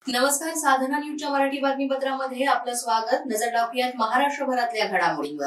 नमस्कार, साधना न्यूजच्या मराठी बातमीपत्रामध्ये आपलं स्वागत। नजर टाकूयात महाराष्ट्रभरातल्या घडामोडींवर।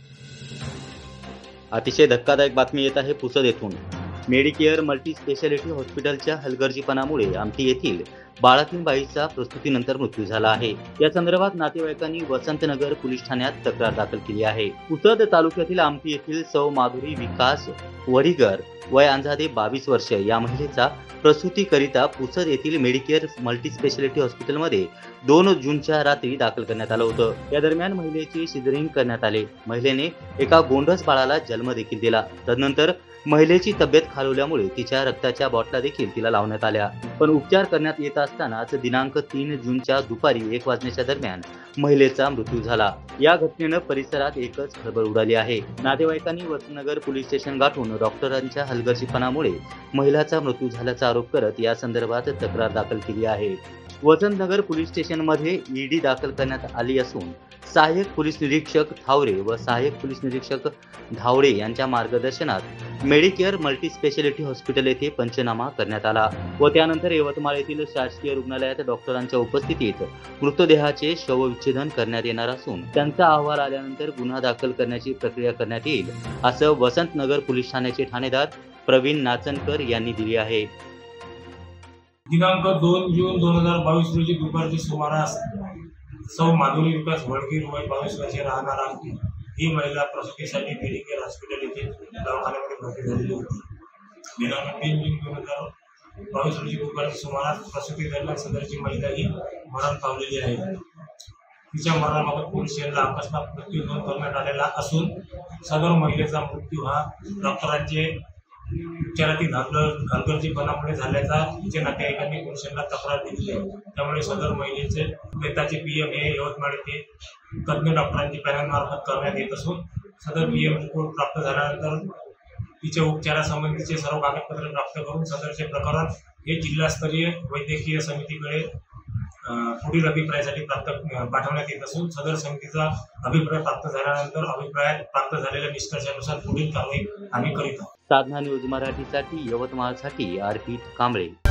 अतिशय धक्कादायक बातमी येत आहे पुसद येथून। मेडिकेअर मल्टी स्पेशालिटी हॉस्पिटलच्या हलगर्जीपणामुळे आमटी येथील बाळातीन बाईचा प्रसूतीनंतर मृत्यू झाला आहे। या संदर्भात नातेवाईकांनी वसंतनगर पोलीस ठाण्यात तक्रार दाखल केली आहे। पुसद तालुक्यातील आमटी येथील सौ माधुरी विकास वरीगर वय अंदाजे 22 वर्ष या महिलेचा प्रसूतीकरिता पुसद येथील मेडिकेअर मल्टी स्पेशालिटी हॉस्पिटलमध्ये 2 जूनच्या रात्री दाखल करण्यात आलं होतं। या दरम्यान महिलेचे सिझरिंग करण्यात आले। महिलेने एका गोंडस बाळाला जन्म देखील दिला। तदनंतर महिलेची तब्येत खालवल्यामुळे तिच्या रक्ताच्या बॉटला देखील तिला लावण्यात आल्या, पण उपचार करण्यात येत असतानाच दिनांक 3 जूनच्या दुपारी 1 वाजण्याच्या दरम्यान महिलेचा मृत्यू झाला। या घटनेनं परिसरात एकच खळबळ उडाली आहे। नातेवाईकांनी वसंतनगर पोलीस स्टेशन गाठून डॉक्टरांच्या हलगर्जीपणामुळे महिलाचा मृत्यू झाल्याचा आरोप करत या संदर्भात तक्रार दाखल केली आहे। वसंतनगर पोलीस स्टेशनमध्ये ईडी दाखल करण्यात आली असून सहाय्यक पोलीस निरीक्षक थावरे व सहाय्यक पोलीस निरीक्षक धावडे यांच्या मार्गदर्शनात मेडिकेअर मल्टी स्पेशालिटी हॉस्पिटल येथे पंचनामा करण्यात आला व त्यानंतर यवतमाळ येथील शासकीय रुग्णालयात डॉक्टरांच्या उपस्थितीत मृतदेहाचे शवविच्छेदन करण्यात येणार असून त्यांचा अहवाल आल्यानंतर गुन्हा दाखल करण्याची प्रक्रिया करण्यात येईल, असं वसंतनगर पोलीस ठाण्याचे ठाणेदार प्रवीण नाचनकर यांनी दिली आहे। दिनांक 2 जून 2022 रोजी दुपारच्या सुमारास सौ माधुरी विकास वडगीर वय 22 वर्षे राहणार ही महिला प्रसूतीसाठी मेडिकेअर हॉस्पिटल येथे दवाखान्यामध्ये भरती झालेली होती। दिनांक 3 जून 2022 रोजी दुपारच्या सुमारास प्रसूती दरम्यान सदरची महिला ही मरण पावलेली आहे। तिच्या मरणाबाबत पोलीस यांना अकस्मात मृत्यू नोंद करण्यात आलेला असून सदर महिलेचा मृत्यू हा डॉक्टरांचे उपचारातील हलगर्जीपणामुळे झाल्याचा तिच्या नातेवाईकांनी पोलिसांना तक्रार दिली आहे। त्यामुळे सदर महिलेचे प्रेताचे पीएम हे यवतमाळ येथे तज्ञ डॉक्टरांची पॅनल मार्फत करण्यात येत असून सदर पीएम रिपोर्ट प्राप्त झाल्यानंतर तिच्या उपचारासंबंधीचे सर्व कागदपत्रे प्राप्त करून सदरचे प्रकरण हे जिल्हास्तरीय वैद्यकीय समितीकडे पुढील अभिप्रायासाठी पाठवण्यात येत असून सदर समितीचा अभिप्राय प्राप्त झाल्यानंतर अभिप्रायात प्राप्त झालेल्या निष्कर्षानुसार पुढील कारवाई आम्ही करीत आहोत। साधना न्यूज मराठीसाठी यवतमाळसाठी अर्पित कांबळे।